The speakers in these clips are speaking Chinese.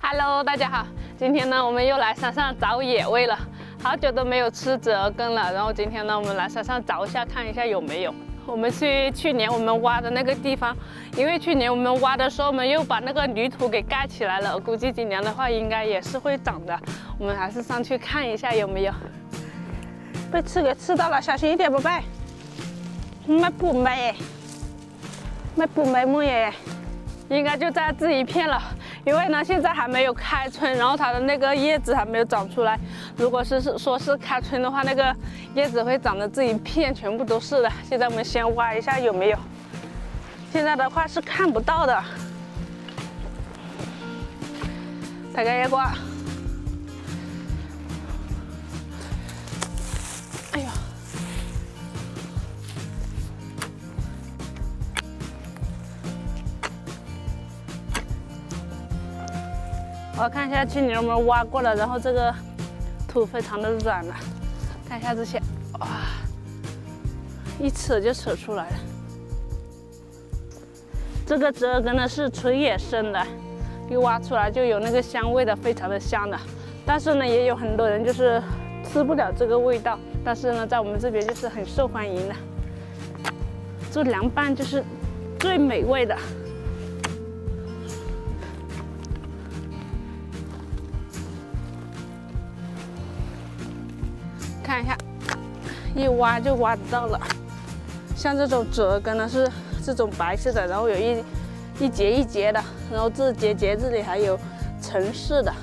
Hello， 大家好，今天呢，我们又来山上找野味了，好久都没有吃折根了。然后今天呢，我们来山上找一下，看一下有没有。我们去年我们挖的那个地方，因为去年我们挖的时候，我们又把那个泥土给盖起来了，估计今年的话应该也是会长的。我们还是上去看一下有没有。被刺给刺到了，小心一点，宝贝。没不没，没不没木耶，应该就在这一片了。 因为呢，现在还没有开春，然后它的那个叶子还没有长出来。如果说是开春的话，那个叶子会长得这一片全部都是的。现在我们先挖一下有没有。现在的话是看不到的。大家一挖。哎呦！ 我看一下去年我们挖过了，然后这个土非常的软了，看一下这些，哇，一扯就扯出来了。这个折根呢是纯野生的，一挖出来就有那个香味的，非常的香的。但是呢，也有很多人就是吃不了这个味道，但是呢，在我们这边就是很受欢迎的。做凉拌就是最美味的。 看一下，一挖就挖得到了。像这种折根呢是这种白色的，然后有一节一节的，然后这节这里还有层式的。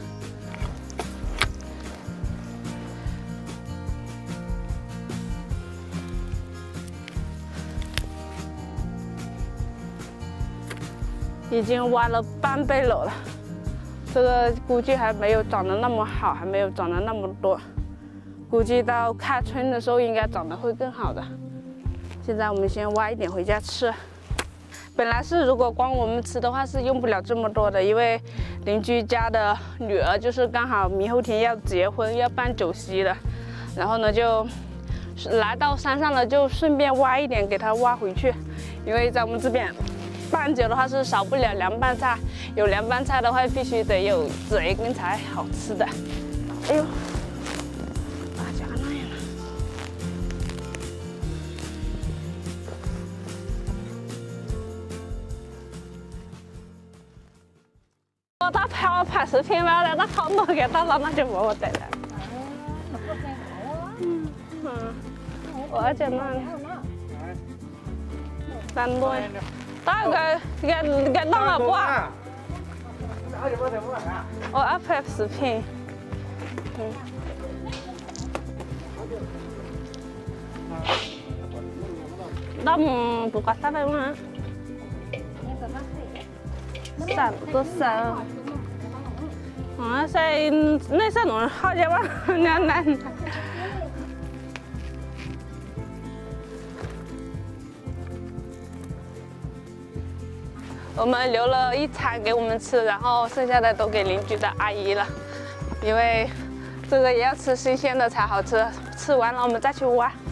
已经挖了半背篓了，这个估计还没有长得那么好，还没有长得那么多。 估计到开春的时候应该长得会更好的。现在我们先挖一点回家吃。本来是如果光我们吃的话是用不了这么多的，因为邻居家的女儿就是刚好明后天要结婚要办酒席了，然后呢就来到山上了，就顺便挖一点给她挖回去。因为在我们这边办酒的话是少不了凉拌菜，有凉拌菜的话必须得有折根才好吃的。哎呦！ 他拍视频嘛，那好多给到了，那就没我得了。我这那3多，大概给到了不？我要拍视频。那不管300万。 3多3，那3种好些吧，那。我们留了一餐给我们吃，然后剩下的都给邻居的阿姨了，因为这个也要吃新鲜的才好吃，吃完了我们再去挖。